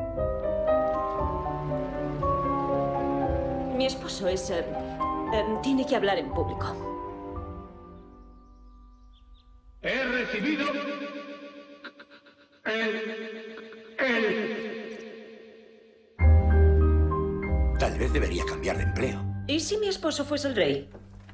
Mi esposo es... tiene que hablar en público. He recibido... Tal vez debería cambiar de empleo. ¿Y si mi esposo fuese el rey?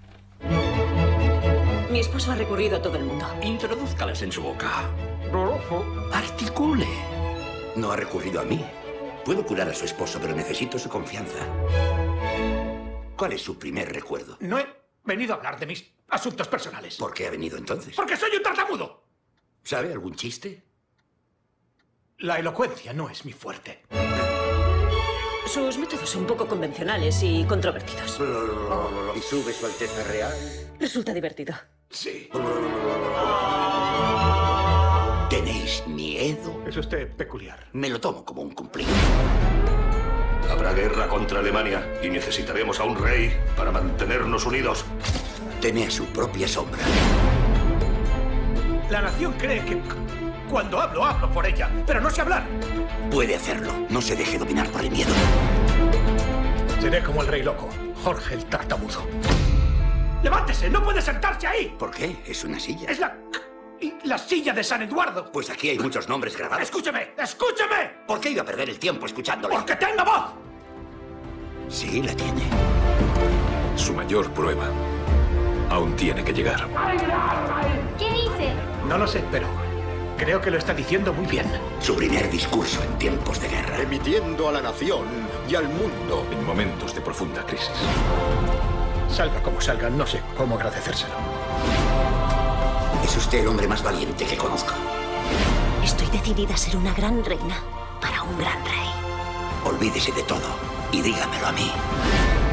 Mi esposo ha recurrido a todo el mundo. Introdúzcalas en su boca. Articule. No ha recurrido a mí. Puedo curar a su esposo, pero necesito su confianza. ¿Cuál es su primer recuerdo? No he venido a hablar de mis asuntos personales. ¿Por qué ha venido entonces? ¡Porque soy un tartamudo! ¿Sabe algún chiste? La elocuencia no es mi fuerte. Sus métodos son poco convencionales y controvertidos. ¿Y sube su Alteza Real? Resulta divertido. Sí. ¿Tenéis miedo? Es usted peculiar. Me lo tomo como un cumplido. Habrá guerra contra Alemania y necesitaremos a un rey para mantenernos unidos. Teme a su propia sombra. La nación cree que cuando hablo por ella, pero no sé hablar. Puede hacerlo. No se deje dominar por el miedo. Seré como el rey loco, Jorge el tartamudo. ¡Levántese! ¡No puede sentarse ahí! ¿Por qué? Es una silla. Es la silla de San Eduardo. Pues aquí hay muchos nombres grabados. ¡Escúcheme! ¡Escúcheme! ¿Por qué iba a perder el tiempo escuchándole? ¡Porque tengo voz! Sí, la tiene. Su mayor prueba aún tiene que llegar. ¿Qué dice? No lo sé, pero creo que lo está diciendo muy bien. Su primer discurso en tiempos de guerra. Emitiendo a la nación y al mundo. En momentos de profunda crisis. Salga como salga, no sé cómo agradecérselo. Es usted el hombre más valiente que conozco. Estoy decidida a ser una gran reina para un gran rey. Olvídese de todo y dígamelo a mí.